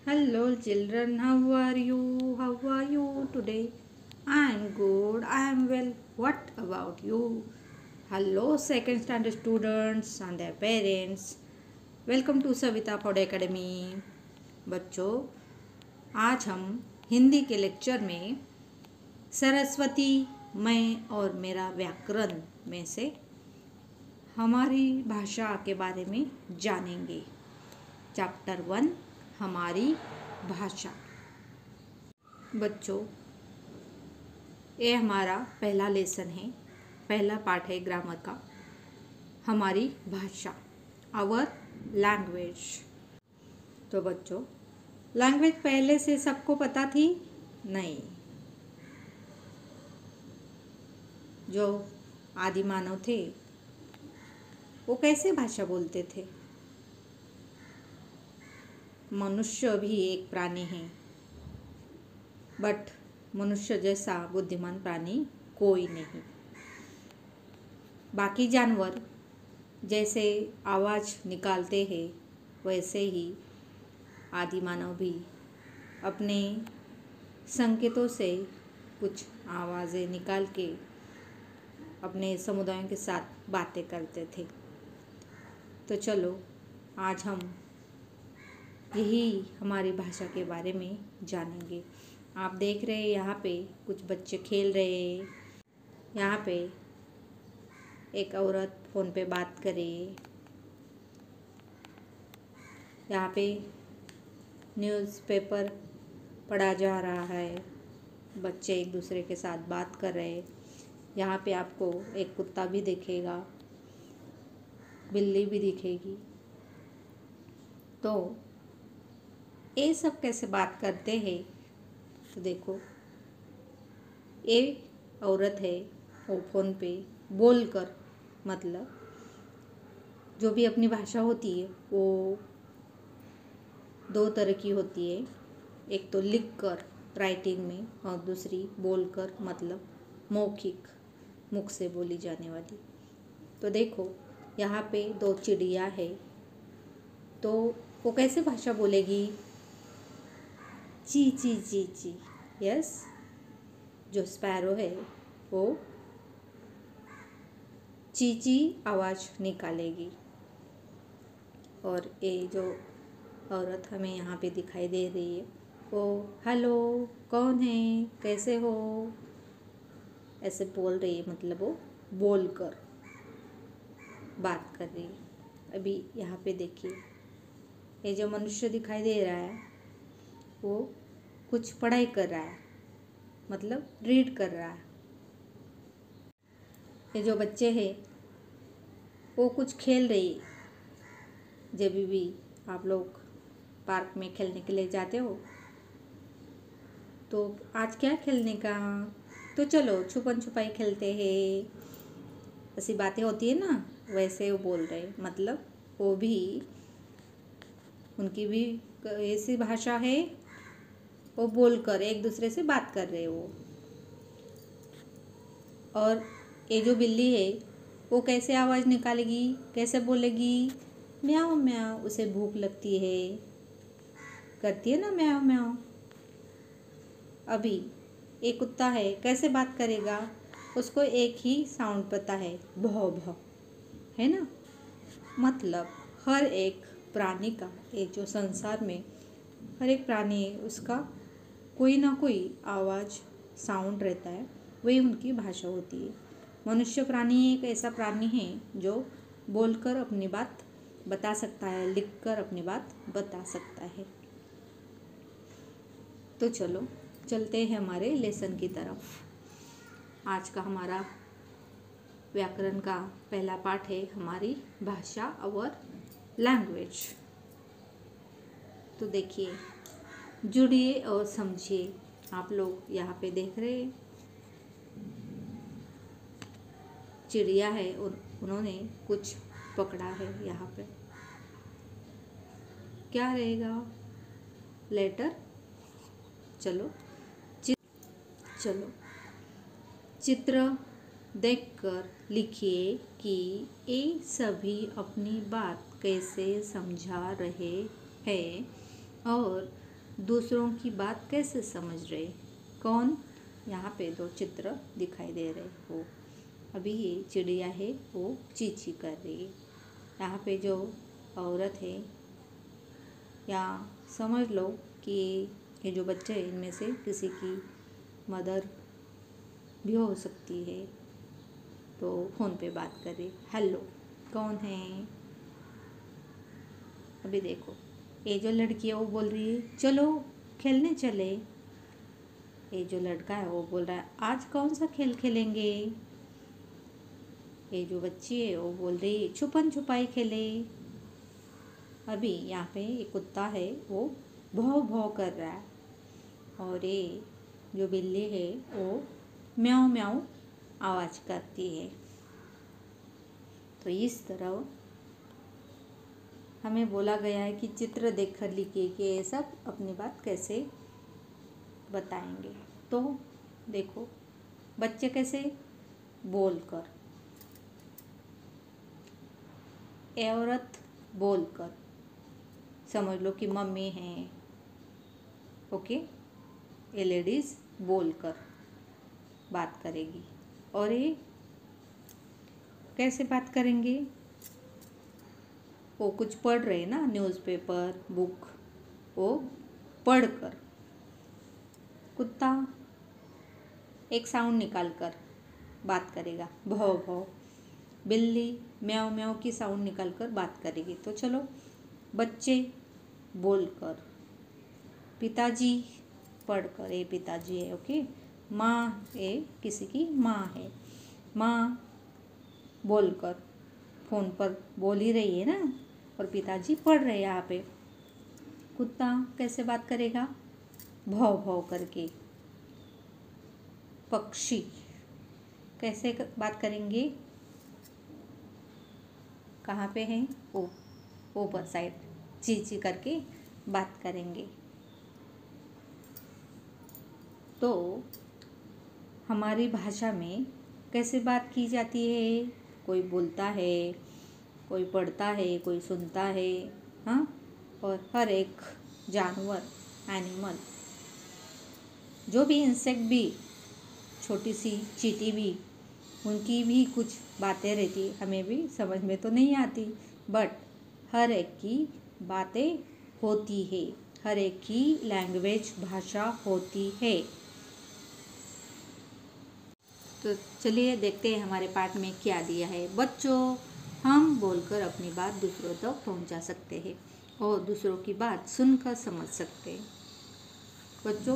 Hello children, how are you? How are you today? I am good, I am well. What about you? Hello second standard students and their parents. Welcome to Savita Paud academy. बच्चों, आज हम हिंदी के lecture में सरस्वती, मैं और मेरा व्याकरण में से हमारी भाषा के बारे में जानेंगे। चैप्टर 1, हमारी भाषा। बच्चों, ये हमारा पहला लेसन है, पहला पार्ट है ग्रामर का। हमारी भाषा, आवर लैंग्वेज। तो बच्चों, लैंग्वेज पहले से सबको पता थी? नहीं। जो आदि मानव थे वो कैसे भाषा बोलते थे? मनुष्य भी एक प्राणी है, बट मनुष्य जैसा बुद्धिमान प्राणी कोई नहीं। बाकी जानवर जैसे आवाज़ निकालते हैं वैसे ही आदि मानव भी अपने संकेतों से कुछ आवाज़ें निकाल के अपने समुदायों के साथ बातें करते थे। तो चलो आज हम यही हमारी भाषा के बारे में जानेंगे। आप देख रहे हैं यहाँ पे कुछ बच्चे खेल रहे हैं। यहाँ पे एक औरत फ़ोन पे बात करे। यहाँ पे न्यूज़पेपर पढ़ा जा रहा है। बच्चे एक दूसरे के साथ बात कर रहे हैं। यहाँ पे आपको एक कुत्ता भी दिखेगा, बिल्ली भी दिखेगी। तो ये सब कैसे बात करते हैं? तो देखो, ये औरत है वो फ़ोन पे बोल कर, मतलब जो भी अपनी भाषा होती है वो दो तरह की होती है। एक तो लिख कर राइटिंग में, और दूसरी बोल कर मतलब मौखिक, मुख से बोली जाने वाली। तो देखो यहाँ पे दो चिड़िया है, तो वो कैसे भाषा बोलेगी? ची ची ची ची। यस, जो स्पैरो है वो ची ची आवाज़ निकालेगी। और ये जो औरत हमें यहाँ पे दिखाई दे रही है वो हेलो, कौन है, कैसे हो, ऐसे बोल रही है। मतलब वो बोल कर बात कर रही है। अभी यहाँ पे देखिए, ये जो मनुष्य दिखाई दे रहा है वो कुछ पढ़ाई कर रहा है, मतलब रीड कर रहा है। ये जो बच्चे हैं वो कुछ खेल रही। जब भी आप लोग पार्क में खेलने के लिए जाते हो तो आज क्या खेलने का, तो चलो छुपन छुपाई खेलते हैं, ऐसी बातें होती है ना, वैसे वो बोल रहे। मतलब वो भी, उनकी भी ऐसी भाषा है, वो बोलकर एक दूसरे से बात कर रहे हो। और ये जो बिल्ली है वो कैसे आवाज़ निकालेगी, कैसे बोलेगी? म्याऊं म्याऊं। उसे भूख लगती है, करती है ना म्याऊं म्याऊं। अभी एक कुत्ता है, कैसे बात करेगा? उसको एक ही साउंड पता है, भौ भौ, है ना। मतलब हर एक प्राणी का, एक जो संसार में हर एक प्राणी है उसका कोई ना कोई आवाज़, साउंड रहता है, वही उनकी भाषा होती है। मनुष्य प्राणी एक ऐसा प्राणी है जो बोलकर अपनी बात बता सकता है, लिखकर अपनी बात बता सकता है। तो चलो चलते हैं हमारे लेसन की तरफ। आज का हमारा व्याकरण का पहला पाठ है हमारी भाषा, आवर लैंग्वेज। तो देखिए, जुड़िए और समझिए। आप लोग यहाँ पे देख रहे हैं चिड़िया है और उन्होंने कुछ पकड़ा है। यहाँ पे क्या रहेगा? लेटर। चलो चलो चित्र देखकर लिखिए कि ये सभी अपनी बात कैसे समझा रहे हैं और दूसरों की बात कैसे समझ रहे? कौन? यहाँ पे दो चित्र दिखाई दे रहे हो। अभी ये चिड़िया है वो चींची कर रही है। यहाँ पे जो औरत है, या समझ लो कि ये जो बच्चे हैं इनमें से किसी की मदर भी हो सकती है, तो फ़ोन पे बात कर रही। हेलो, कौन है? अभी देखो, ये जो लड़की है वो बोल रही है चलो खेलने चले। ये जो लड़का है वो बोल रहा है आज कौन सा खेल खेलेंगे। ये जो बच्ची है वो बोल रही है छुपन छुपाई खेले। अभी यहाँ पे एक कुत्ता है वो भौं भौं कर रहा है, और ये जो बिल्ली है वो म्याऊं म्याऊं आवाज़ करती है। तो इस तरह हमें बोला गया है कि चित्र देखकर लिखिए कि ये सब अपनी बात कैसे बताएंगे। तो देखो बच्चे कैसे बोलकर, ए औरत बोलकर, समझ लो कि मम्मी हैं, ओके। ये लेडीज़ बोलकर बात करेगी। और ये कैसे बात करेंगे? वो कुछ पढ़ रहे ना, न्यूज़पेपर, बुक, वो पढ़कर। कुत्ता एक साउंड निकाल कर बात करेगा, भौ भौ। बिल्ली म्याऊ म्याऊ की साउंड निकाल कर बात करेगी। तो चलो, बच्चे बोलकर, पिताजी पढ़कर, ये पिताजी है, ओके। माँ, ये किसी की माँ है, माँ बोलकर, फ़ोन पर बोल ही रही है ना, और पिताजी पढ़ रहे हैं यहाँ पे। कुत्ता कैसे बात करेगा? भौ भौ करके। पक्षी कैसे बात करेंगे? कहाँ पे हैं? ऊपर साइड ची ची करके बात करेंगे। तो हमारी भाषा में कैसे बात की जाती है? कोई बोलता है, कोई पढ़ता है, कोई सुनता है, हाँ। और हर एक जानवर, एनिमल, जो भी इंसेक्ट भी, छोटी सी चींटी भी, उनकी भी कुछ बातें रहती, हमें भी समझ में तो नहीं आती, बट हर एक की बातें होती है, हर एक की लैंग्वेज, भाषा होती है। तो चलिए देखते हैं हमारे पाठ में क्या दिया है। बच्चों, हम बोलकर अपनी बात दूसरों तक पहुंचा सकते हैं और दूसरों की बात सुनकर समझ सकते हैं। बच्चों,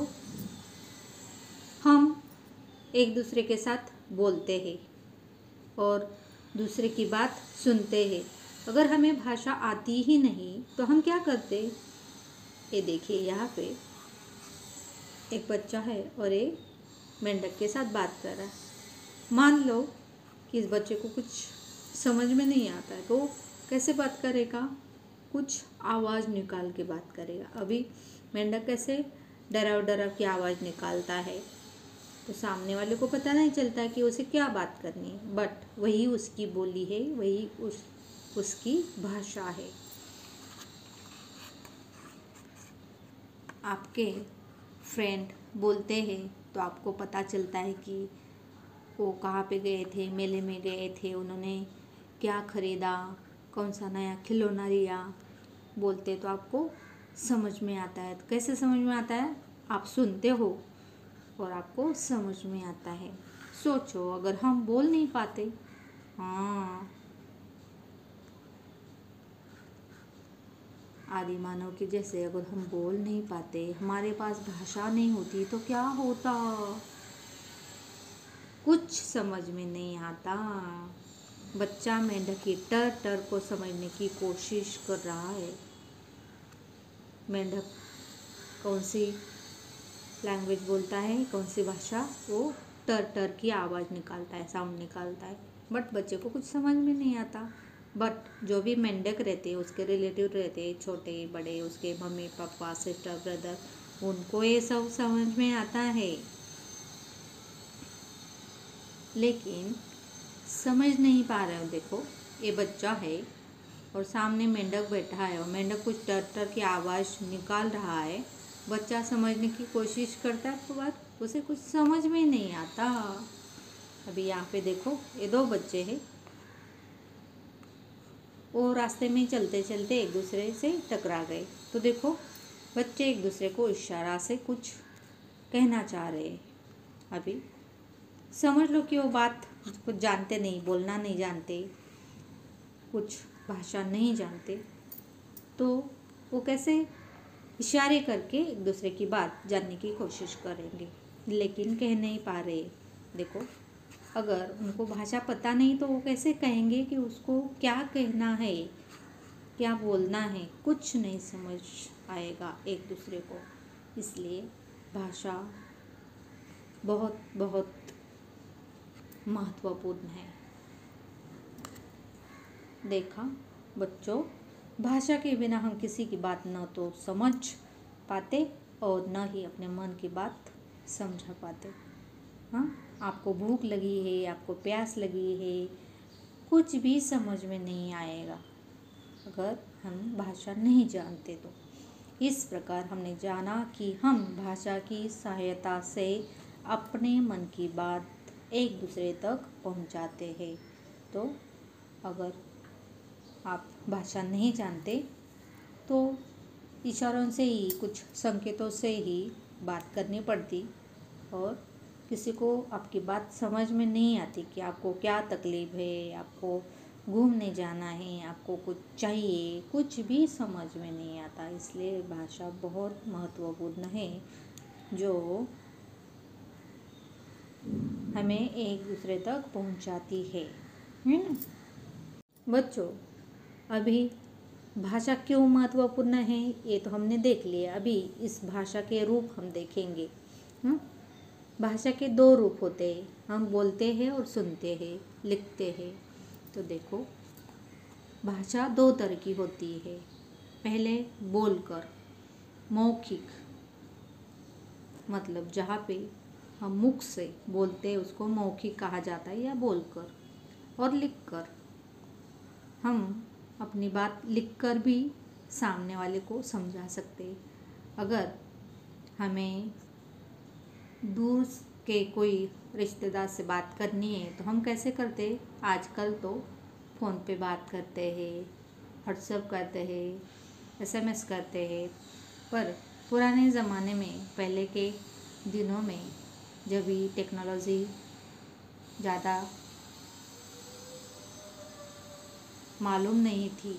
हम एक दूसरे के साथ बोलते हैं और दूसरे की बात सुनते हैं। अगर हमें भाषा आती ही नहीं तो हम क्या करते? ये देखिए, यहाँ पे एक बच्चा है और एक मेंढक के साथ बात कर रहा है। मान लो कि इस बच्चे को कुछ समझ में नहीं आता है, तो कैसे बात करेगा? कुछ आवाज़ निकाल के बात करेगा। अभी मेंढक कैसे डराव डराव की आवाज़ निकालता है, तो सामने वाले को पता नहीं चलता कि उसे क्या बात करनी है, बट वही उसकी बोली है, वही उसकी भाषा है। आपके फ्रेंड बोलते हैं तो आपको पता चलता है कि वो कहाँ पे गए थे, मेले में गए थे, उन्होंने क्या खरीदा, कौन सा नया खिलौना लिया। बोलते तो आपको समझ में आता है। तो कैसे समझ में आता है? आप सुनते हो और आपको समझ में आता है। सोचो, अगर हम बोल नहीं पाते, हाँ, आदि मानव के जैसे अगर हम बोल नहीं पाते, हमारे पास भाषा नहीं होती, तो क्या होता? कुछ समझ में नहीं आता। बच्चा मेंढक की टर टर को समझने की कोशिश कर रहा है। मेंढक कौन सी लैंग्वेज बोलता है, कौन सी भाषा? वो टर टर की आवाज़ निकालता है, साउंड निकालता है, बट बच्चे को कुछ समझ में नहीं आता। बट जो भी मेंढक रहते हैं, उसके रिलेटिव रहते हैं, छोटे बड़े, उसके मम्मी पापा, सिस्टर, ब्रदर, उनको ये सब समझ में आता है, लेकिन समझ नहीं पा रहे हो। देखो, ये बच्चा है और सामने मेंढक बैठा है और मेंढक कुछ टर टर की आवाज़ निकाल रहा है, बच्चा समझने की कोशिश करता है पर उसे कुछ समझ में नहीं आता। अभी यहाँ पे देखो, ये दो बच्चे हैं, वो रास्ते में चलते चलते एक दूसरे से टकरा गए। तो देखो, बच्चे एक दूसरे को इशारा से कुछ कहना चाह रहे हैं। अभी समझ लो कि वो बात कुछ जानते नहीं, बोलना नहीं जानते, कुछ भाषा नहीं जानते, तो वो कैसे इशारे करके एक दूसरे की बात जानने की कोशिश करेंगे, लेकिन कह नहीं पा रहे। देखो, अगर उनको भाषा पता नहीं तो वो कैसे कहेंगे कि उसको क्या कहना है, क्या बोलना है, कुछ नहीं समझ आएगा एक दूसरे को। इसलिए भाषा बहुत बहुत महत्वपूर्ण है। देखा बच्चों, भाषा के बिना हम किसी की बात न तो समझ पाते और न ही अपने मन की बात समझा पाते। हाँ, आपको भूख लगी है, आपको प्यास लगी है, कुछ भी समझ में नहीं आएगा अगर हम भाषा नहीं जानते तो। इस प्रकार हमने जाना कि हम भाषा की सहायता से अपने मन की बात एक दूसरे तक पहुंचाते हैं। तो अगर आप भाषा नहीं जानते तो इशारों से ही, कुछ संकेतों से ही बात करनी पड़ती, और किसी को आपकी बात समझ में नहीं आती कि आपको क्या तकलीफ़ है, आपको घूमने जाना है, आपको कुछ चाहिए, कुछ भी समझ में नहीं आता। इसलिए भाषा बहुत महत्वपूर्ण है, जो हमें एक दूसरे तक पहुंचाती है ना बच्चों। अभी भाषा क्यों महत्वपूर्ण है ये तो हमने देख लिया। अभी इस भाषा के रूप हम देखेंगे। भाषा के दो रूप होते हैं, हम बोलते हैं और सुनते हैं, लिखते हैं। तो देखो, भाषा दो तरह की होती है। पहले बोलकर, मौखिक, मतलब जहाँ पे हम मुख से बोलते हैं उसको मौखिक कहा जाता है, या बोलकर। और लिखकर, हम अपनी बात लिखकर भी सामने वाले को समझा सकते हैं। अगर हमें दूर के कोई रिश्तेदार से बात करनी है तो हम कैसे करते हैं? आजकल तो फ़ोन पे बात करते हैं, व्हाट्सएप करते हैं, SMS करते हैं। पर पुराने ज़माने में, पहले के दिनों में, जब भी टेक्नोलॉजी ज़्यादा मालूम नहीं थी,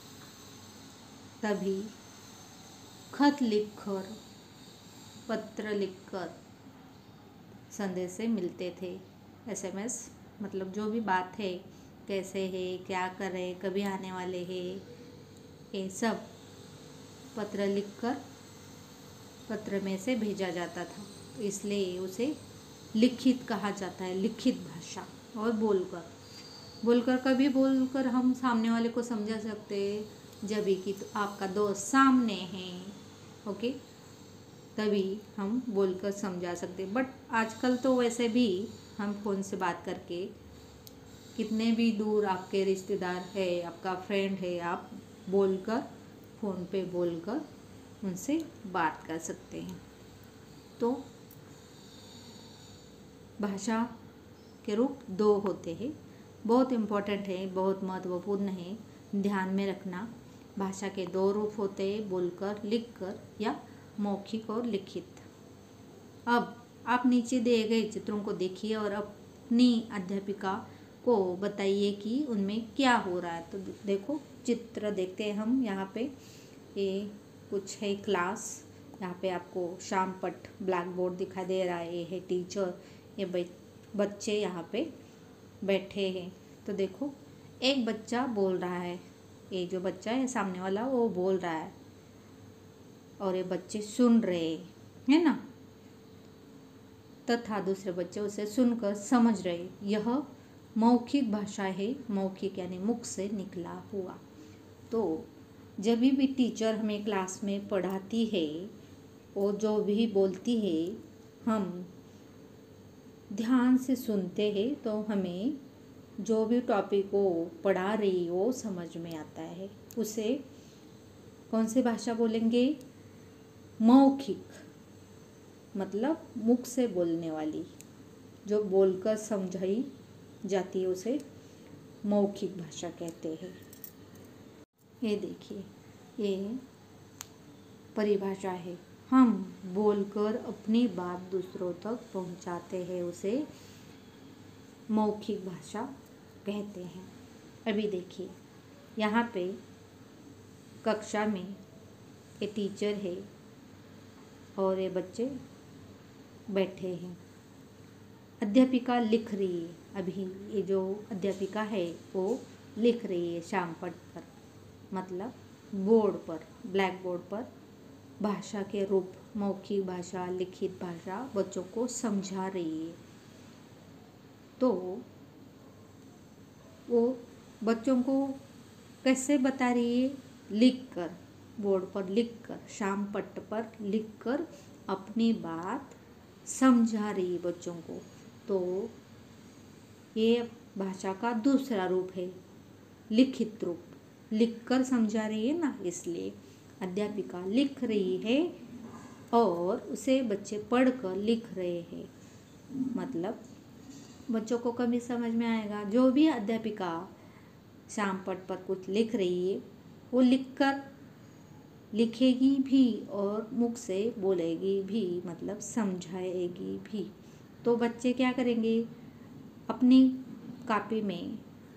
तभी खत लिखकर, पत्र लिखकर संदेश मिलते थे। SMS मतलब जो भी बात है, कैसे है, क्या कर रहे, कभी आने वाले हैं, ये सब पत्र लिखकर पत्र में से भेजा जाता था। तो इसलिए उसे लिखित कहा जाता है, लिखित भाषा। और बोलकर कभी बोलकर हम सामने वाले को समझा सकते हैं, जब भी कि तो आपका दोस्त सामने है, ओके, तभी हम बोलकर समझा सकते। बट आजकल तो वैसे भी हम फ़ोन से बात करके, कितने भी दूर आपके रिश्तेदार है, आपका फ्रेंड है, आप बोलकर, फ़ोन पे बोलकर उनसे बात कर सकते हैं। तो भाषा के रूप दो होते हैं, बहुत इम्पोर्टेंट है, बहुत महत्वपूर्ण है, ध्यान में रखना। भाषा के दो रूप होते हैं, बोलकर, लिखकर, या मौखिक और लिखित। अब आप नीचे दिए गए चित्रों को देखिए और अपनी अध्यापिका को बताइए कि उनमें क्या हो रहा है। तो देखो, चित्र देखते हैं हम यहाँ पे। ये कुछ है क्लास, यहाँ पे आपको शाम पट ब्लैक बोर्ड दिखाई दे रहा है। ये है टीचर, ये बच्चे यहाँ पे बैठे हैं। तो देखो, एक बच्चा बोल रहा है, ये जो बच्चा है सामने वाला, वो बोल रहा है और ये बच्चे सुन रहे हैं ना, तथा दूसरे बच्चे उसे सुनकर समझ रहे। यह मौखिक भाषा है, मौखिक यानी मुख से निकला हुआ। तो जब भी टीचर हमें क्लास में पढ़ाती है, वो जो भी बोलती है, हम ध्यान से सुनते हैं, तो हमें जो भी टॉपिक वो पढ़ा रही वो समझ में आता है। उसे कौन सी भाषा बोलेंगे? मौखिक मतलब मुख से बोलने वाली, जो बोलकर समझाई जाती है उसे मौखिक भाषा कहते हैं। ये देखिए, ये परिभाषा है। हम बोलकर अपनी बात दूसरों तक पहुंचाते हैं, उसे मौखिक भाषा कहते हैं। अभी देखिए, यहाँ पे कक्षा में ये टीचर है और ये बच्चे बैठे हैं। अध्यापिका लिख रही है। अभी ये जो अध्यापिका है वो लिख रही है श्यामपट्ट पर, मतलब बोर्ड पर, ब्लैक बोर्ड पर भाषा के रूप, मौखिक भाषा, लिखित भाषा बच्चों को समझा रही है। तो वो बच्चों को कैसे बता रही है? लिखकर, बोर्ड पर लिखकर, श्यामपट्ट पर लिखकर अपनी बात समझा रही है बच्चों को। तो ये भाषा का दूसरा रूप है, लिखित रूप। लिखकर समझा रही है ना, इसलिए अध्यापिका लिख रही है और उसे बच्चे पढ़कर लिख रहे हैं। मतलब बच्चों को कभी समझ में आएगा, जो भी अध्यापिका श्यामपट्ट पर कुछ लिख रही है वो लिखकर लिखेगी भी और मुख से बोलेगी भी, मतलब समझाएगी भी। तो बच्चे क्या करेंगे? अपनी कॉपी में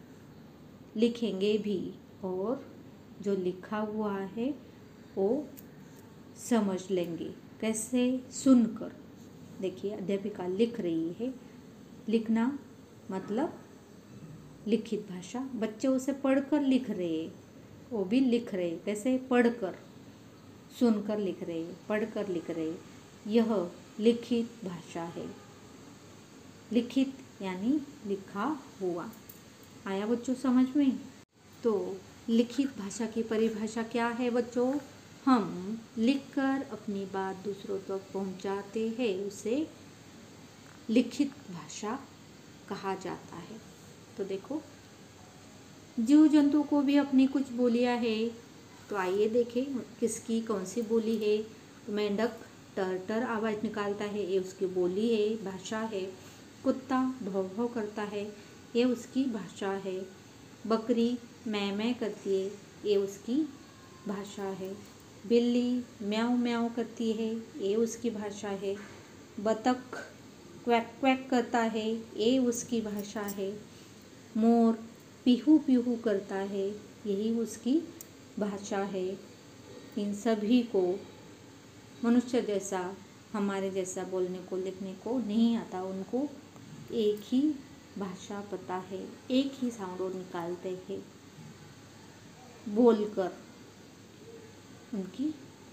लिखेंगे भी और जो लिखा हुआ है वो समझ लेंगे। कैसे? सुनकर। देखिए, अध्यापिका लिख रही है, लिखना मतलब लिखित भाषा। बच्चे उसे पढ़कर लिख रहे हैं, वो भी लिख रहे। कैसे? पढ़कर, सुनकर लिख रहे, पढ़कर लिख रहे। यह लिखित भाषा है। लिखित यानी लिखा हुआ। आया बच्चों समझ में? तो लिखित भाषा की परिभाषा क्या है बच्चों? हम लिखकर अपनी बात दूसरों तक पहुंचाते हैं, उसे लिखित भाषा कहा जाता है। तो देखो, जीव जंतु को भी अपनी कुछ बोलियां है। तो आइए देखें किसकी कौन सी बोली है। तो मेंढक टर टर आवाज़ निकालता है, ये उसकी बोली है, भाषा है। कुत्ता भौं भौं करता है, ये उसकी भाषा है। बकरी मै मै करती है, ये उसकी भाषा है। बिल्ली म्याऊं म्याऊं करती है, ये उसकी भाषा है। बतख क्वैक क्वैक करता है, ये उसकी भाषा है। मोर पीहू पीहू करता है, यही उसकी भाषा है। इन सभी को मनुष्य जैसा, हमारे जैसा बोलने को लिखने को नहीं आता। उनको एक ही भाषा पता है, एक ही साउंड निकालते हैं बोलकर। उनकी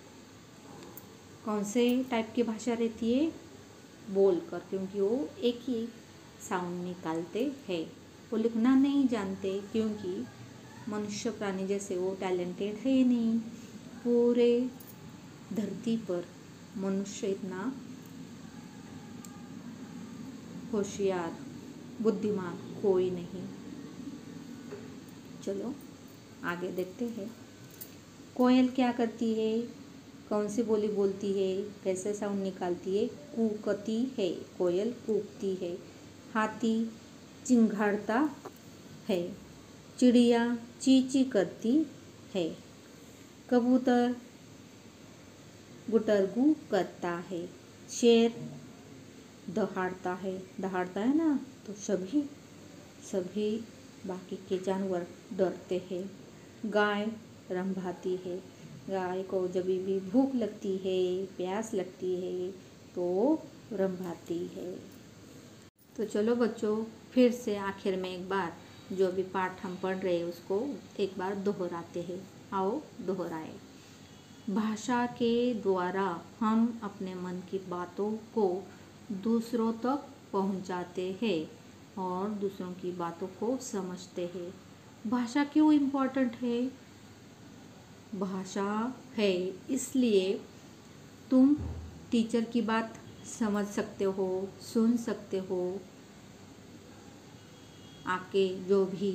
कौन से टाइप की भाषा रहती है? बोलकर, क्योंकि वो एक ही साउंड निकालते हैं। वो लिखना नहीं जानते, क्योंकि मनुष्य प्राणी जैसे वो टैलेंटेड है ही नहीं। पूरे धरती पर मनुष्य इतना होशियार, बुद्धिमान कोई नहीं। चलो आगे देखते हैं। कोयल क्या करती है? कौन सी बोली बोलती है? कैसे साउंड निकालती है? कूकती है, कोयल कूकती है। हाथी चिंघाड़ता है। चिड़िया ची ची करती है। कबूतर गुटरगू करता है। शेर दहाड़ता है, दहाड़ता है ना, तो सभी बाकी के जानवर डरते हैं। गाय रंभाती है। गाय को जब भी भूख लगती है, प्यास लगती है, तो रंभाती है। तो चलो बच्चों, फिर से आखिर में एक बार जो भी पाठ हम पढ़ रहे हैं उसको एक बार दोहराते हैं। आओ दोहराए। भाषा के द्वारा हम अपने मन की बातों को दूसरों तक पहुंचाते हैं और दूसरों की बातों को समझते हैं। भाषा क्यों इम्पोर्टेंट है? भाषा है इसलिए तुम टीचर की बात समझ सकते हो, सुन सकते हो। आके जो भी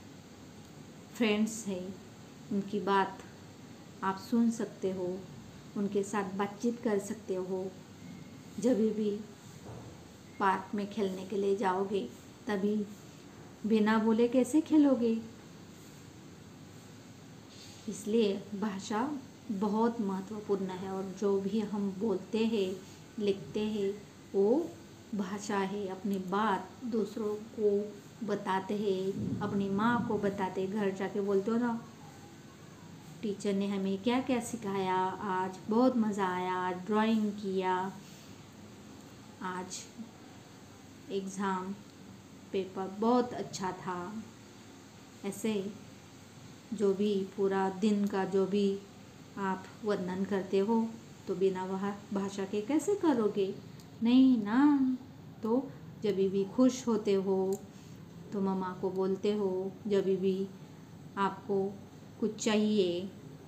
फ्रेंड्स हैं उनकी बात आप सुन सकते हो, उनके साथ बातचीत कर सकते हो। जब भी पार्क में खेलने के लिए जाओगे तभी बिना बोले कैसे खेलोगे। इसलिए भाषा बहुत महत्वपूर्ण है और जो भी हम बोलते हैं लिखते हैं वो भाषा है। अपनी बात दूसरों को बताते हैं, अपनी माँ को बताते, घर जाके बोलते हो ना टीचर ने हमें क्या क्या सिखाया, आज बहुत मज़ा आया, आज ड्राइंग किया, आज एग्ज़ाम पेपर बहुत अच्छा था। ऐसे जो भी पूरा दिन का जो भी आप वर्णन करते हो तो बिना वह भाषा के कैसे करोगे, नहीं ना। तो जब भी खुश होते हो तो मम्मा को बोलते हो, जब भी आपको कुछ चाहिए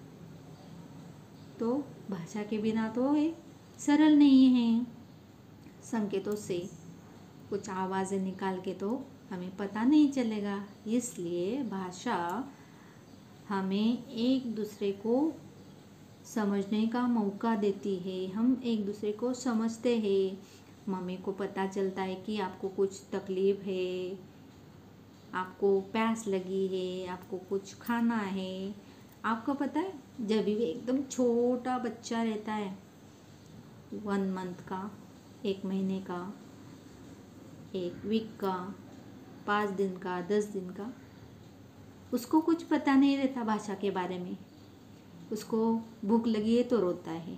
तो भाषा के बिना तो ये सरल नहीं है। संकेतों से कुछ आवाज़ें निकाल के तो हमें पता नहीं चलेगा। इसलिए भाषा हमें एक दूसरे को समझने का मौका देती है, हम एक दूसरे को समझते हैं। मम्मी को पता चलता है कि आपको कुछ तकलीफ़ है, आपको प्यास लगी है, आपको कुछ खाना है। आपको पता है जब भी एकदम छोटा बच्चा रहता है 1 मंथ का, 1 महीने का, 1 वीक का, 5 दिन का, 10 दिन का, उसको कुछ पता नहीं रहता भाषा के बारे में। उसको भूख लगी है तो रोता है।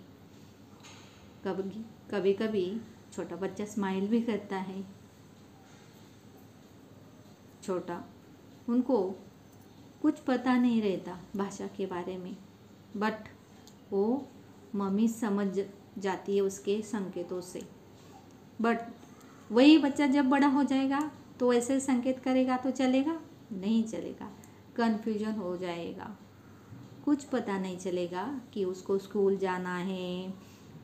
कभी कभी छोटा बच्चा स्माइल भी करता है। छोटा उनको कुछ पता नहीं रहता भाषा के बारे में, बट वो मम्मी समझ जाती है उसके संकेतों से। बट वही बच्चा जब बड़ा हो जाएगा तो ऐसे संकेत करेगा तो चलेगा? नहीं चलेगा, कन्फ्यूजन हो जाएगा। कुछ पता नहीं चलेगा कि उसको स्कूल जाना है,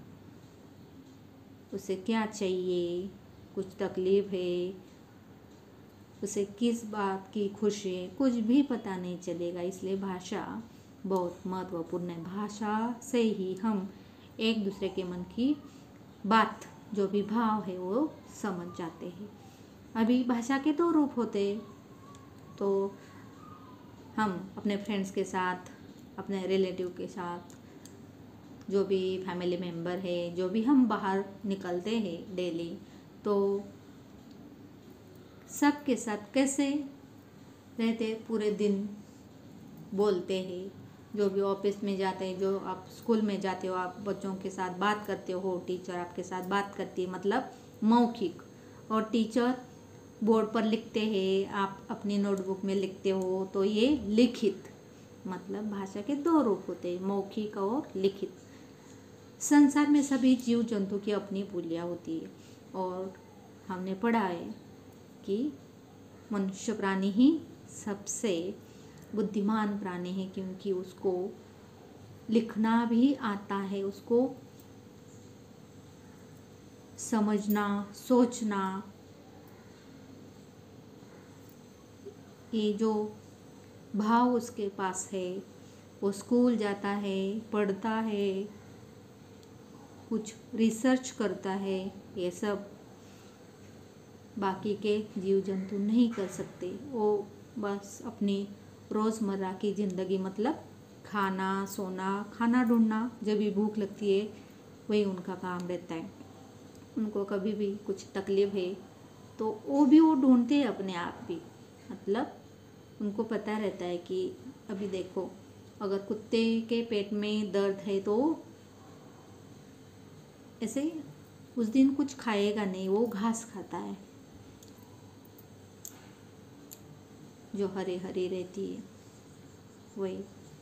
उसे क्या चाहिए, कुछ तकलीफ़ है, उसे किस बात की खुशी है, कुछ भी पता नहीं चलेगा। इसलिए भाषा बहुत महत्वपूर्ण है। भाषा से ही हम एक दूसरे के मन की बात, जो भी भाव है वो समझ जाते हैं। अभी भाषा के 2 रूप होते हैं। तो हम अपने फ्रेंड्स के साथ, अपने रिलेटिव के साथ, जो भी फैमिली मेम्बर है, जो भी हम बाहर निकलते हैं डेली, तो सब के साथ कैसे रहते पूरे दिन बोलते हैं। जो भी ऑफिस में जाते हैं, जो आप स्कूल में जाते हो, आप बच्चों के साथ बात करते हो, टीचर आपके साथ बात करती है, मतलब मौखिक। और टीचर बोर्ड पर लिखते हैं, आप अपनी नोटबुक में लिखते हो, तो ये लिखित। मतलब भाषा के 2 रूप होते हैं, मौखिक और लिखित। संसार में सभी जीव जंतु की अपनी बोलियाँ होती है और हमने पढ़ा है कि मनुष्य प्राणी ही सबसे बुद्धिमान प्राणी है, क्योंकि उसको लिखना भी आता है, उसको समझना, सोचना, ये जो भाव उसके पास है। वो स्कूल जाता है, पढ़ता है, कुछ रिसर्च करता है। ये सब बाकी के जीव जंतु नहीं कर सकते। वो बस अपनी रोज़मर्रा की ज़िंदगी, मतलब खाना, सोना, खाना ढूंढना, जब भी भूख लगती है वही उनका काम रहता है। उनको कभी भी कुछ तकलीफ़ है तो वो ढूंढते हैं अपने आप भी। मतलब उनको पता रहता है कि अभी देखो, अगर कुत्ते के पेट में दर्द है तो ऐसे उस दिन कुछ खाएगा नहीं, वो घास खाता है जो हरे हरे रहती है वही।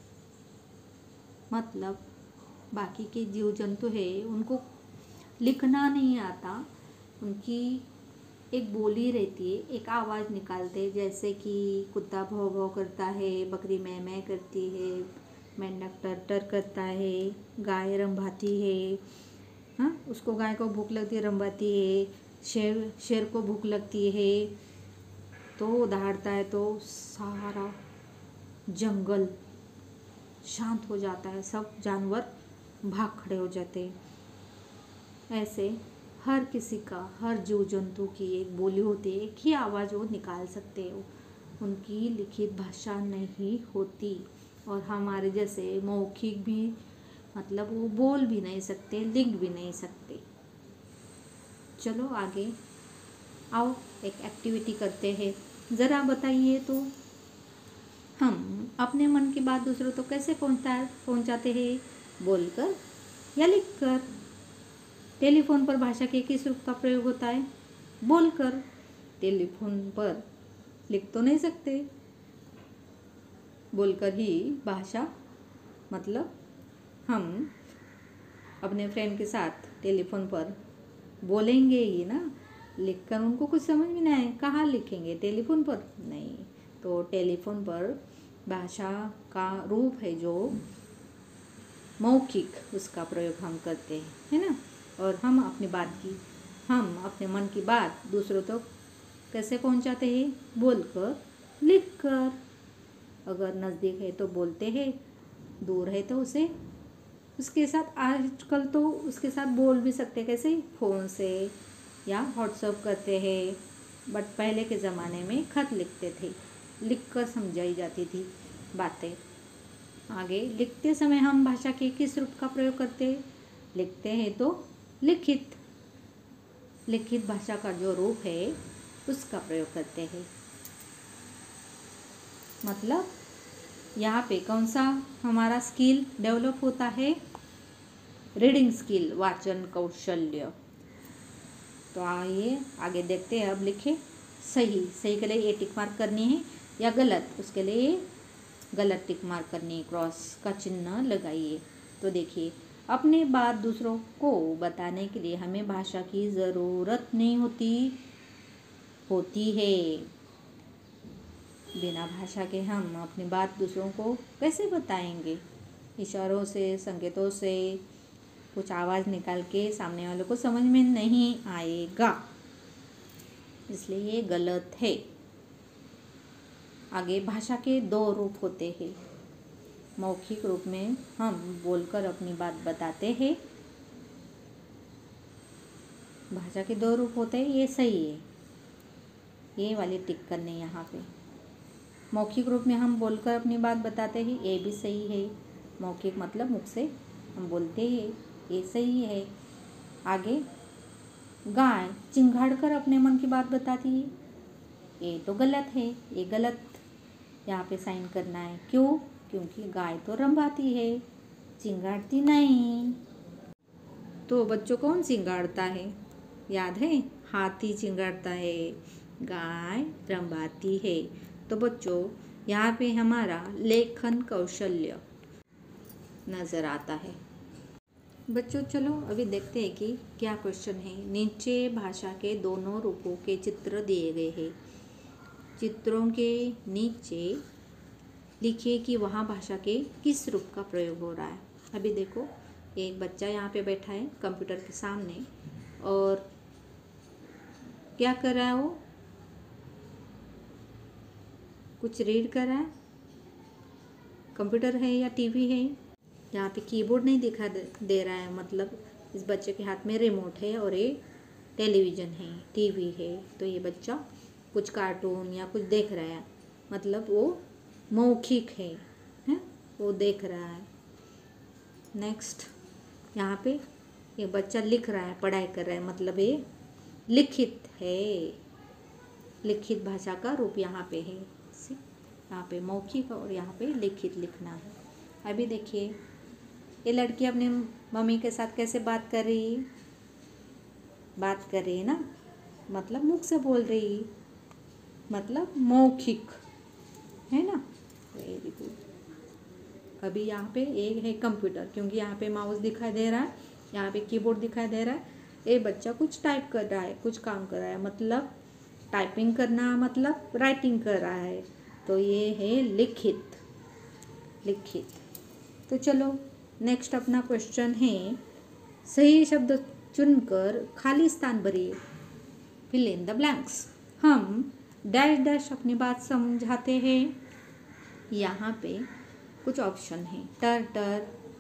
मतलब बाकी के जीव जंतु है, उनको लिखना नहीं आता, उनकी एक बोली रहती है, एक आवाज़ निकालते हैं। जैसे कि कुत्ता भौं भौं करता है, बकरी मैं मैं करती है, मेंढक टर टर करता है, गाय रंभाती है। हाँ, उसको गाय को भूख लगती है, रंभाती है। शेर को भूख लगती है तो दहाड़ता है, तो सारा जंगल शांत हो जाता है, सब जानवर भाग खड़े हो जाते। ऐसे हर किसी का, हर जीव जंतु की एक बोली होती है, एक ही आवाज़ वो निकाल सकते हो, उनकी लिखित भाषा नहीं होती। और हमारे जैसे मौखिक भी, मतलब वो बोल भी नहीं सकते, लिख भी नहीं सकते। चलो आगे आओ, एक एक्टिविटी करते हैं। ज़रा बताइए तो, हम अपने मन की बात दूसरों तक कैसे पहुंचाते हैं? बोलकर या लिखकर? टेलीफोन पर भाषा के किस रूप का प्रयोग होता है? बोलकर। टेलीफोन पर लिख तो नहीं सकते, बोलकर ही भाषा, मतलब हम अपने फ्रेंड के साथ टेलीफोन पर बोलेंगे ही ना, लिखकर उनको कुछ समझ में नहीं आए, कहाँ लिखेंगे? टेलीफोन पर नहीं। तो टेलीफोन पर भाषा का रूप है जो मौखिक, उसका प्रयोग हम करते हैं, है ना। और हम अपने मन की बात दूसरों तक कैसे पहुंचाते हैं? बोलकर, लिखकर। अगर नज़दीक है तो बोलते हैं, दूर है तो उसके साथ, आजकल तो उसके साथ बोल भी सकते हैं, कैसे? फ़ोन से या व्हाट्सएप करते हैं। बट पहले के ज़माने में खत लिखते थे, लिखकर समझाई जाती थी बातें। आगे, लिखते समय हम भाषा के किस रूप का प्रयोग करते हैं? लिखते हैं तो लिखित भाषा का जो रूप है उसका प्रयोग करते हैं। मतलब यहाँ पे कौन सा हमारा स्किल डेवलप होता है? रीडिंग स्किल, वाचन कौशल्य। तो आइए आगे देखते हैं। अब लिखे सही के लिए ये टिक मार्क करनी है, या गलत, उसके लिए गलत टिक मार्क करनी है, क्रॉस का चिन्ह लगाइए। तो देखिए, अपनी बात दूसरों को बताने के लिए हमें भाषा की ज़रूरत नहीं होती है। बिना भाषा के हम अपनी बात दूसरों को कैसे बताएंगे? इशारों से, संकेतों से, कुछ आवाज़ निकाल के सामने वालों को समझ में नहीं आएगा, इसलिए ये गलत है। आगे, भाषा के 2 रूप होते हैं। मौखिक रूप में हम बोलकर अपनी बात बताते हैं। भाषा के 2 रूप होते हैं, ये सही है, ये वाली टिक करने यहाँ पे। मौखिक रूप में हम बोलकर अपनी बात बताते हैं, ये भी सही है। मौखिक मतलब मुख से हम बोलते हैं, ये सही है। आगे, गाय चिंघाड़कर अपने मन की बात बताती है, ये तो गलत है, ये गलत यहाँ पे साइन करना है। क्यों? क्योंकि गाय तो रंभाती है, चिंगाड़ती नहीं। तो बच्चों, कौन चिंगाड़ता है? याद है? हाथी चिंगाड़ता है, गाय रंभाती है। तो बच्चों, यहाँ पे हमारा लेखन कौशल्य नज़र आता है। बच्चों चलो अभी देखते हैं कि क्या क्वेश्चन है। नीचे भाषा के दोनों रूपों के चित्र दिए गए हैं। चित्रों के नीचे लिखिए कि वहाँ भाषा के किस रूप का प्रयोग हो रहा है। अभी देखो, एक बच्चा यहाँ पे बैठा है कंप्यूटर के सामने, और क्या कर रहा है? वो कुछ रीड कर रहा है। कंप्यूटर है या टीवी है? यहाँ पे कीबोर्ड नहीं दिखा दे रहा है, मतलब इस बच्चे के हाथ में रिमोट है और ये टेलीविज़न है, टीवी है। तो ये बच्चा कुछ कार्टून या कुछ देख रहा है, मतलब वो मौखिक है, वो देख रहा है। नेक्स्ट, यहाँ पे ये बच्चा लिख रहा है, पढ़ाई कर रहा है, मतलब ये लिखित है। लिखित भाषा का रूप यहाँ पे है, यहाँ पे मौखिक और यहाँ पे लिखित लिखना है। अभी देखिए, ये लड़की अपने मम्मी के साथ कैसे बात कर रही है ना, मतलब मुख से बोल रही, मतलब मौखिक है ना। Very good. अभी यहाँ पे एक है कंप्यूटर, क्योंकि यहाँ पे माउस दिखाई दे रहा है, यहाँ पे कीबोर्ड दिखाई दे रहा है। ये बच्चा कुछ टाइप कर रहा है, कुछ काम कर रहा है, मतलब टाइपिंग करना, मतलब राइटिंग कर रहा है। तो ये है लिखित। तो चलो नेक्स्ट अपना क्वेश्चन है, सही शब्द चुनकर खाली स्थान भरिए, फिल इन द ब्लैंक्स। हम डैश डैश अपनी बात समझाते हैं। यहाँ पे कुछ ऑप्शन है, टर टर,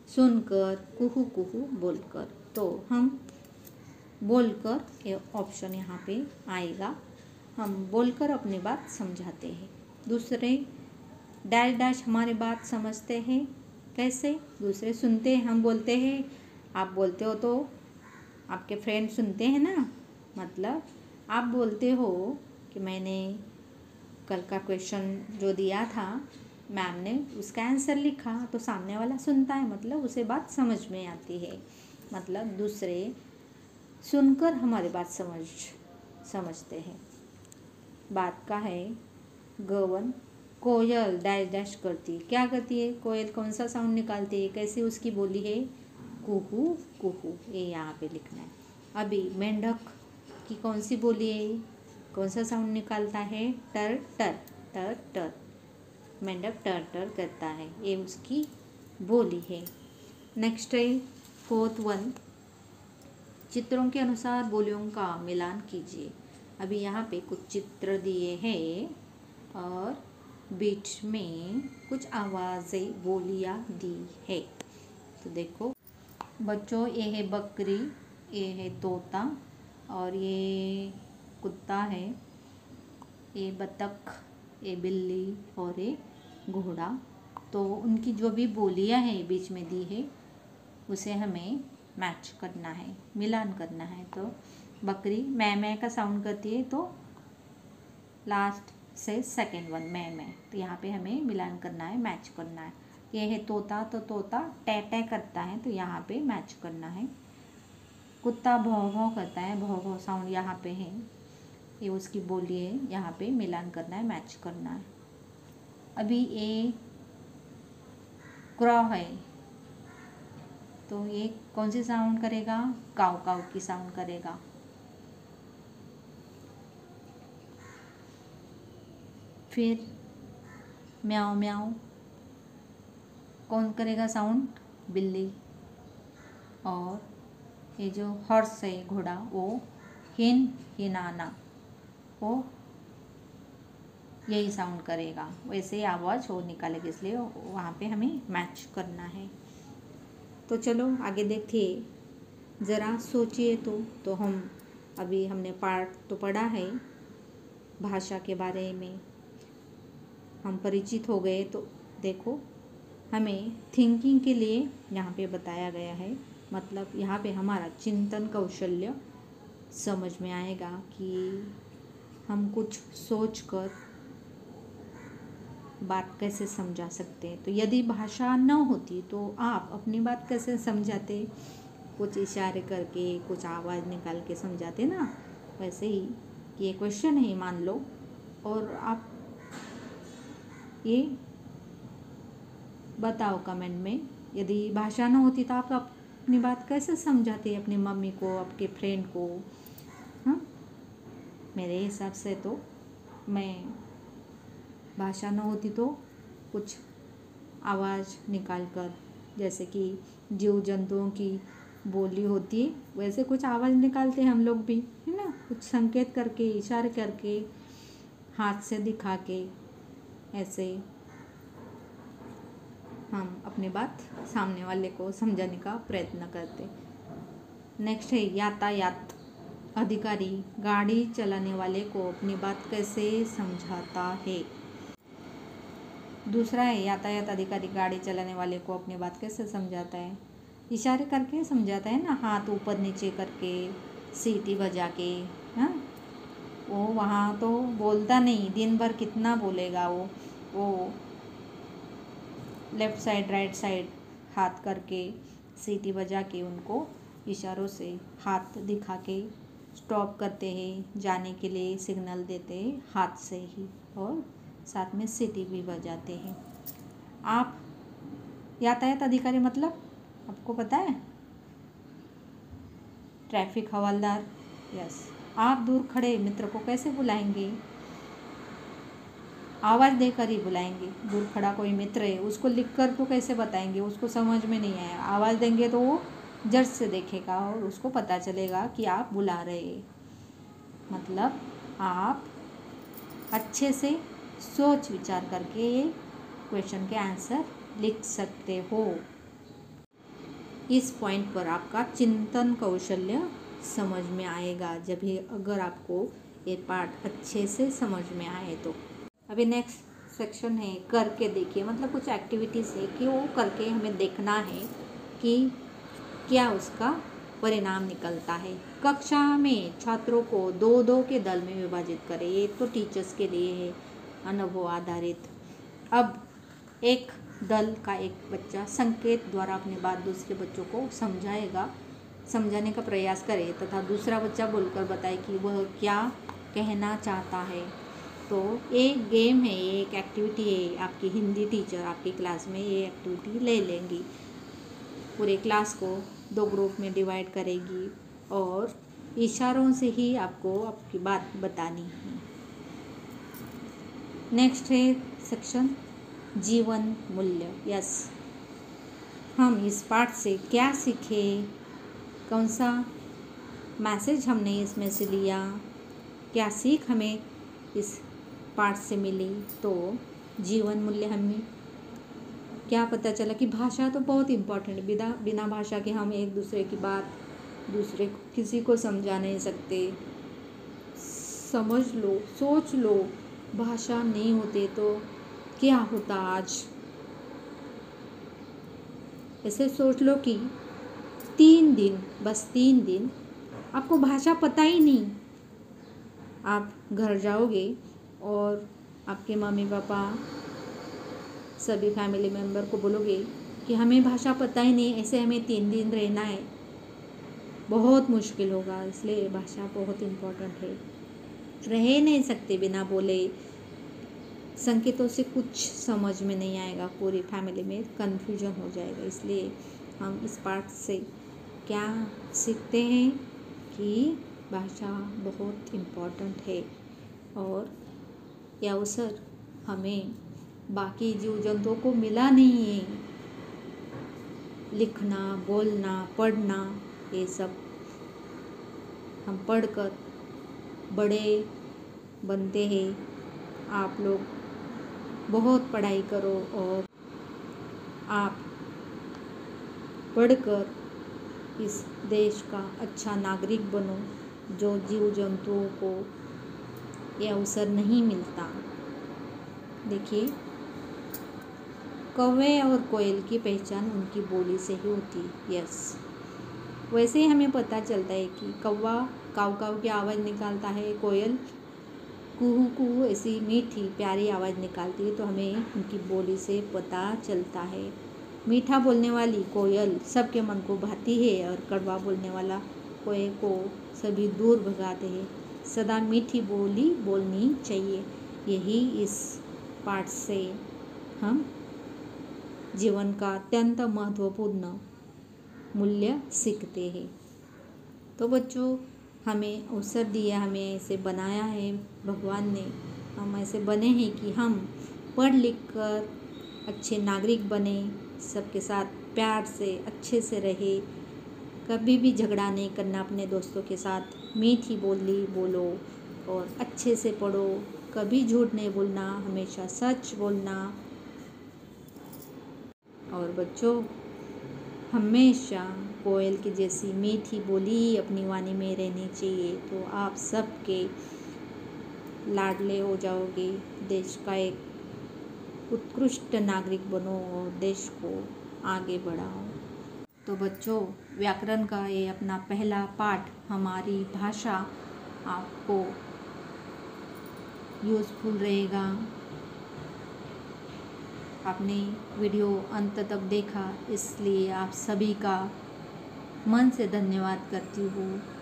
सुनकर, कुहू कुहू बोलकर। तो हम बोलकर, ये ऑप्शन यहाँ पे आएगा। हम बोलकर अपनी बात समझाते हैं। दूसरे, डैश डैश हमारी बात समझते हैं। कैसे? दूसरे सुनते हैं, हम बोलते हैं, आप बोलते हो तो आपके फ्रेंड सुनते हैं ना। मतलब आप बोलते हो कि मैंने कल का क्वेश्चन जो दिया था मैम ने, उसका आंसर लिखा, तो सामने वाला सुनता है, मतलब उसे बात समझ में आती है। मतलब दूसरे सुनकर हमारी बात समझते हैं। बात का है गवन। कोयल डैश डैश करती है। क्या करती है? कोयल कौन सा साउंड निकालती है? कैसी उसकी बोली है? कुहू कुहू, ये यहाँ पे लिखना है। अभी मेंढक की कौन सी बोली है? कौन सा साउंड निकालता है? टर टर टर टर। मेंढक टर टर करता है, ये उसकी बोली है। नेक्स्ट है 4th वन, चित्रों के अनुसार बोलियों का मिलान कीजिए। अभी यहाँ पे कुछ चित्र दिए हैं और बीच में कुछ आवाज़ें बोलियाँ दी है। तो देखो बच्चों, ये है बकरी, ये है तोता, और ये कुत्ता है, ये बतख, ये बिल्ली और ये घोड़ा। तो उनकी जो भी बोलियाँ हैं बीच में दी है उसे हमें मैच करना है, मिलान करना है। तो बकरी मैं का साउंड करती है, तो लास्ट से सेकेंड वन मैं, तो यहाँ पे हमें मिलान करना है, मैच करना है। ये है तोता, तो तोता टे टे करता है, तो यहाँ पे मैच करना है। कुत्ता भौं भौं करता है, भौं भौं साउंड यहाँ पे है, ये उसकी बोली है, यहाँ पे मिलान करना है, मैच करना है। अभी ये क्रॉ है, तो ये कौन सी साउंड करेगा? काऊ काऊ की साउंड करेगा। फिर म्याऊ म्याऊ कौन करेगा साउंड? बिल्ली। और ये जो हॉर्स है, घोड़ा, वो हिनाना, वो यही साउंड करेगा, वैसे आवाज़ वो निकालेगा, इसलिए वहाँ पे हमें मैच करना है। तो चलो आगे देखिए, ज़रा सोचिए। तो हम अभी हमने पार्ट तो पढ़ा है, भाषा के बारे में हम परिचित हो गए। तो देखो हमें थिंकिंग के लिए यहाँ पे बताया गया है, मतलब यहाँ पे हमारा चिंतन कौशल्य समझ में आएगा कि हम कुछ सोचकर बात कैसे समझा सकते हैं। तो यदि भाषा न होती तो आप अपनी बात कैसे समझाते? कुछ इशारे करके, कुछ आवाज़ निकाल के समझाते ना। वैसे ही ये क्वेश्चन है, मान लो, और आप ये बताओ कमेंट में, यदि भाषा न होती तो आप अपनी बात कैसे समझाते अपनी मम्मी को, आपके फ्रेंड को? हाँ, मेरे हिसाब से तो मैं भाषा न होती तो कुछ आवाज़ निकालकर, जैसे कि जीव जंतुओं की बोली होती है वैसे कुछ आवाज़ निकालते हैं हम लोग भी, है ना। कुछ संकेत करके, इशारे करके, हाथ से दिखा के, ऐसे हम अपनी बात सामने वाले को समझाने का प्रयत्न करते। नेक्स्ट है यातायात अधिकारी गाड़ी चलाने वाले को अपनी बात कैसे समझाता है। दूसरा है यातायात अधिकारी गाड़ी चलाने वाले को अपनी बात कैसे समझाता है? इशारे करके समझाता है ना, हाथ ऊपर नीचे करके, सीटी बजा के। हाँ, वो वहाँ तो बोलता नहीं, दिन भर कितना बोलेगा वो लेफ़्ट साइड राइट साइड हाथ करके, सीटी बजा के, उनको इशारों से हाथ दिखा के स्टॉप करते हैं, जाने के लिए सिग्नल देते हैं हाथ से ही, और साथ में सीटी भी बजाते हैं। आप यातायात अधिकारी मतलब आपको पता है? ट्रैफिक हवलदार। यस। आप दूर खड़े मित्र को कैसे बुलाएंगे? आवाज़ देकर ही बुलाएंगे। दूर खड़ा कोई मित्र है, उसको लिखकर तो कैसे बताएंगे? उसको समझ में नहीं आया। आवाज़ देंगे तो वो जज से देखेगा और उसको पता चलेगा कि आप बुला रहे हैं। मतलब आप अच्छे से सोच विचार करके क्वेश्चन के आंसर लिख सकते हो। इस पॉइंट पर आपका चिंतन कौशल्य समझ में आएगा, जब भी अगर आपको ये पाठ अच्छे से समझ में आए तो। अभी नेक्स्ट सेक्शन है करके देखिए, मतलब कुछ एक्टिविटीज़ है कि वो करके हमें देखना है कि क्या उसका परिणाम निकलता है। कक्षा में छात्रों को 2-2 के दल में विभाजित करें। ये तो टीचर्स के लिए है, अनुभव आधारित। अब एक दल का एक बच्चा संकेत द्वारा अपनी बात दूसरे बच्चों को समझाने का प्रयास करे तथा दूसरा बच्चा बोलकर बताए कि वह क्या कहना चाहता है। तो एक गेम है, ये एक एक्टिविटी है। आपकी हिंदी टीचर आपकी क्लास में ये एक्टिविटी ले लेंगी, पूरे क्लास को 2 ग्रुप में डिवाइड करेगी और इशारों से ही आपको आपकी बात बतानी है। नेक्स्ट है सेक्शन जीवन मूल्य। यस, हम इस पाठ से क्या सीखे, कौन सा मैसेज हमने इसमें से लिया, क्या सीख हमें इस पाठ से मिली। तो जीवन मूल्य हमें क्या पता चला कि भाषा तो बहुत इम्पोर्टेंट है। बिना भाषा के हम एक दूसरे की बात किसी को समझा नहीं सकते। समझ लो, सोच लो, भाषा नहीं होते तो क्या होता आज। ऐसे सोच लो कि 3 दिन, बस 3 दिन आपको भाषा पता ही नहीं। आप घर जाओगे और आपके मम्मी पापा सभी फैमिली मेम्बर को बोलोगे कि हमें भाषा पता ही नहीं, ऐसे हमें 3 दिन रहना है, बहुत मुश्किल होगा। इसलिए भाषा बहुत इम्पोर्टेंट है। रह नहीं सकते बिना बोले, संकेतों से कुछ समझ में नहीं आएगा, पूरी फैमिली में कन्फ्यूजन हो जाएगा। इसलिए हम इस पाठ से क्या सीखते हैं कि भाषा बहुत इम्पोर्टेंट है और यह अवसर हमें बाकी जीव जंतुओं को मिला नहीं है। लिखना, बोलना, पढ़ना, ये सब हम पढ़कर बड़े बनते हैं। आप लोग बहुत पढ़ाई करो और आप पढ़कर इस देश का अच्छा नागरिक बनो, जो जीव जंतुओं को ये अवसर नहीं मिलता। देखिए, कौवे और कोयल की पहचान उनकी बोली से ही होती है। यस, वैसे ही हमें पता चलता है कि कौवा काव काव की आवाज़ निकालता है, कोयल कुहू कुहू ऐसी मीठी प्यारी आवाज़ निकालती है, तो हमें उनकी बोली से पता चलता है। मीठा बोलने वाली कोयल सबके मन को भाती है और कड़वा बोलने वाला कोयल को सभी दूर भगाते हैं। सदा मीठी बोली बोलनी चाहिए। यही इस पाठ से हम जीवन का अत्यंत महत्वपूर्ण मूल्य सीखते हैं। तो बच्चों, हमें अवसर दिया, हमें ऐसे बनाया है भगवान ने, हम ऐसे बने हैं कि हम पढ़ लिख कर अच्छे नागरिक बने, सबके साथ प्यार से अच्छे से रहे, कभी भी झगड़ा नहीं करना अपने दोस्तों के साथ, मीठी बोली बोलो और अच्छे से पढ़ो, कभी झूठ नहीं बोलना, हमेशा सच बोलना। और बच्चों, हमेशा कोयल की जैसी मीठी बोली अपनी वाणी में रहनी चाहिए, तो आप सबके लाडले हो जाओगे, देश का एक उत्कृष्ट नागरिक बनो और देश को आगे बढ़ाओ। तो बच्चों, व्याकरण का ये अपना पहला पाठ, हमारी भाषा, आपको यूज़फुल रहेगा। आपने वीडियो अंत तक देखा, इसलिए आप सभी का मन से धन्यवाद करती हूँ।